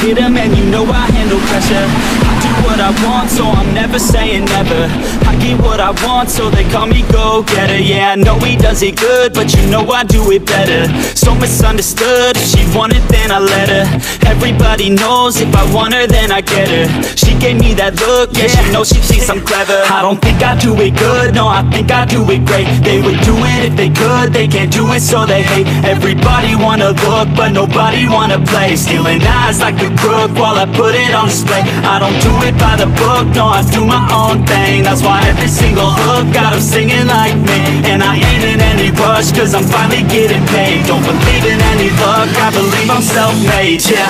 hit 'em and you know I handle pressure. I do what I want, so I'm never saying never. I get what I want, so they call me go-getter. Yeah, I know he does it good, but you know I do it better. So misunderstood, if she wanted then I let her. Everybody knows if I want her then I get her. She gave me that look, yeah, she knows she thinks I'm clever. I don't think I do it good, no, I think I do it great. They would do it if they could, they can't do it so they hate. Everybody wanna look, but nobody wanna play. Stealing eyes like a crook while I put it on display. I don't do it by the book, no, I do my own thing. That's why every single hook got them singing like me. And I ain't in any rush, cause I'm finally getting paid. Don't believe in any luck, I believe I'm self-made, yeah.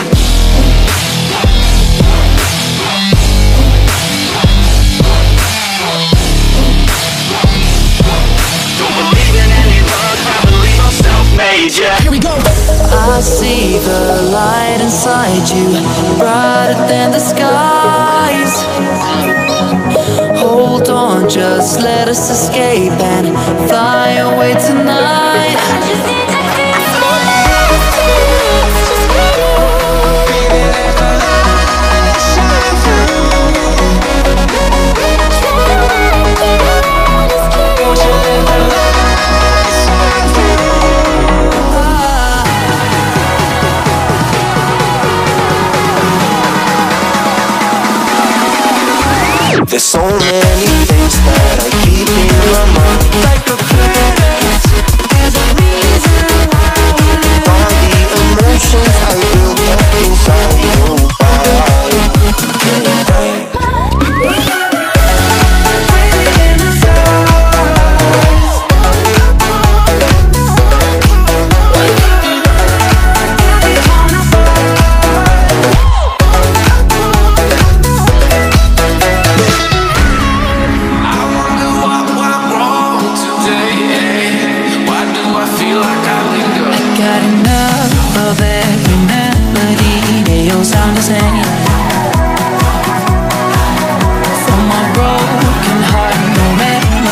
Yeah. Here we go. I see the light inside you, brighter than the skies. Hold on, just let us escape and fly away tonight. There's so many things that I keep in my mind, like a planet. There's a reason why we live. All the emotions I built up inside your body.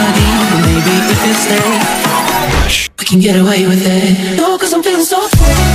We can get away with it. No, cause I'm feeling so free.